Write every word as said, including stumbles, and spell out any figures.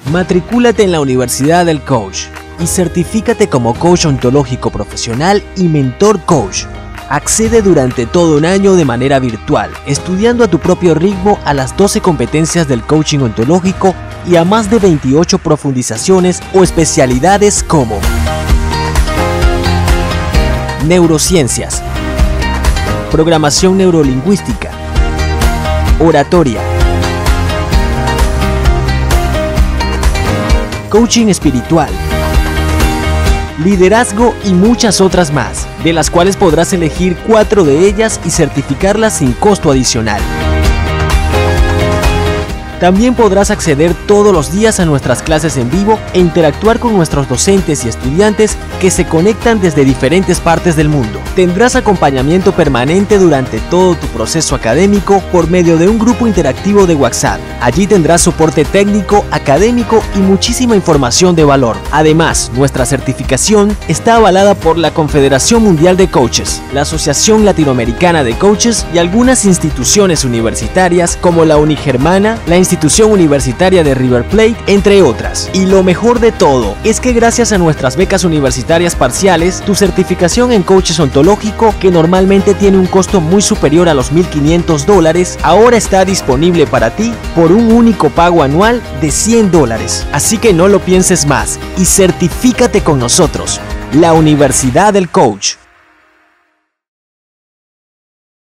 Matricúlate en la Universidad del Coach y certifícate como coach ontológico profesional y mentor coach. Accede durante todo un año de manera virtual, estudiando a tu propio ritmo a las doce competencias del coaching ontológico y a más de veintiocho profundizaciones o especialidades como neurociencias, programación neurolingüística, oratoria, coaching espiritual, liderazgo y muchas otras más, de las cuales podrás elegir cuatro de ellas y certificarlas sin costo adicional. También podrás acceder todos los días a nuestras clases en vivo e interactuar con nuestros docentes y estudiantes que se conectan desde diferentes partes del mundo. Tendrás acompañamiento permanente durante todo tu proceso académico por medio de un grupo interactivo de WhatsApp. Allí tendrás soporte técnico, académico y muchísima información de valor. Además, nuestra certificación está avalada por la Confederación Mundial de Coaches, la Asociación Latinoamericana de Coaches y algunas instituciones universitarias como la Unigermana, la Institución Universitaria de River Plate, entre otras. Y lo mejor de todo es que gracias a nuestras becas universitarias parciales, tu certificación en coaches ontológico, que normalmente tiene un costo muy superior a los mil quinientos dólares, ahora está disponible para ti por un único pago anual de cien dólares. Así que no lo pienses más y certifícate con nosotros, la Universidad del Coach.